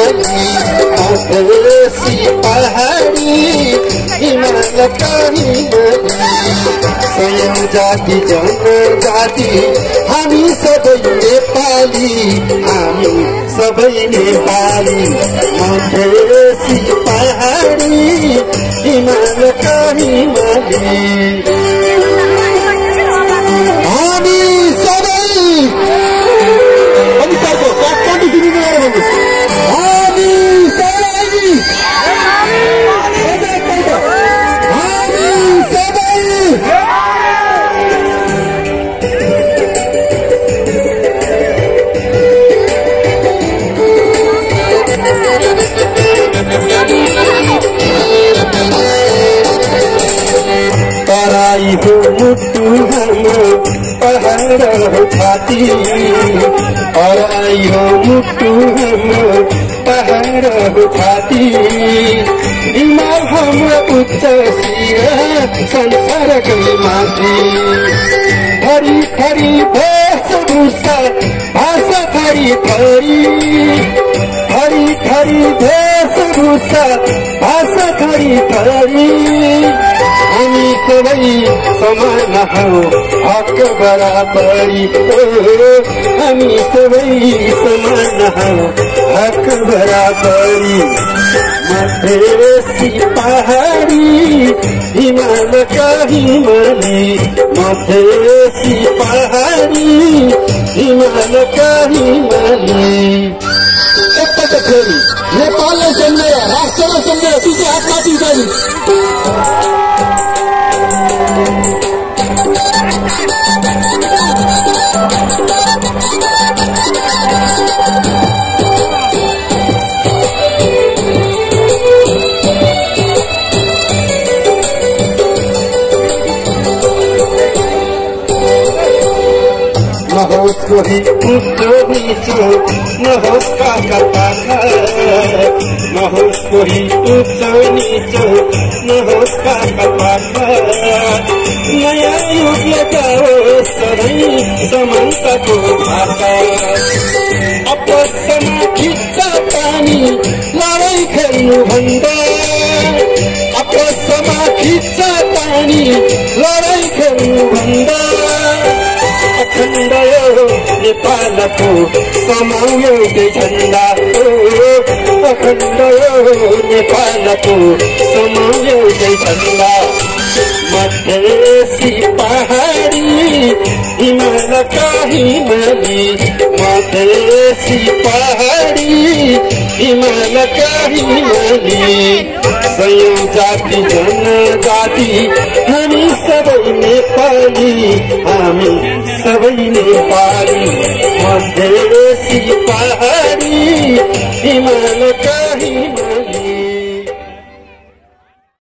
हिमाली मधेसी पहाडी हिमालका हिमाली स्वयं जाति जनजाति हामी सबै नेपाली हामी सबै नेपाली मधेसी पहाडी हिमालका हिमाली हामी सबै तराई हो मुटु हाम्रो पहाड हो छाती तराई हो मुटु हाम्रो पहाड हो छाती हिमाल हाम्रो उच्च शिर संसारकै माथि थरी थरी वेशभूषा भाषा थरी थरी थरी थरी वेशभूषा भाषा थरी थरी हामी सबै समान हौ हक बराबरी हामी सबै समान हौ हक बराबरी मधेसी पहाडी हिमालका हिमाली मधेसी पहाडी हिमालका हिमाली एकपल्ट फेरि नेपाललाई सम्झेर राष्ट्रलाई सम्झेर दुई हात माथि उठाउनु नहोस् कोही उँचो नीचो नहोस् काका पाखा नहोस् कोही उँचो नीचो नहोस् काका पाखा नयाँ युगले गाओस् सधैँ समानताको भाषा आपसमा खिच्छ पानी लडाईँ खेल्नु भन्दा आपसमा खिच्छ पानी लडाईँ खेल्नु भन्दा अखण्ड नेपालको समाउ एउटै झण्डा अखण्ड नेपालको समाउ एउटै झण्डा मधेसी पहाडी हिमालका हिमाली मधेसी पहाडी हिमालका हिमाली सयौं जाति जनजाति हामी सबै नेपाली हामी सबै नेपाली मधेसी पहाडी हिमालका हिमाली